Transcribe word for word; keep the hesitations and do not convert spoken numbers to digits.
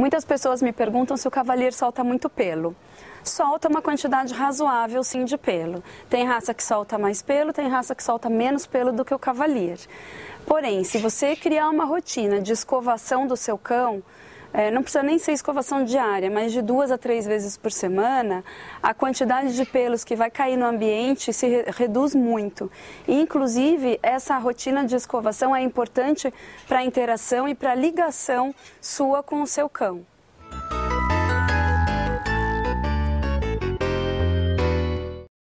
Muitas pessoas me perguntam se o Cavalier solta muito pelo. Solta uma quantidade razoável, sim, de pelo. Tem raça que solta mais pelo, tem raça que solta menos pelo do que o Cavalier. Porém, se você criar uma rotina de escovação do seu cão, é, não precisa nem ser escovação diária, mas de duas a três vezes por semana, a quantidade de pelos que vai cair no ambiente se re reduz muito. E, inclusive, essa rotina de escovação é importante para a interação e para a ligação sua com o seu cão.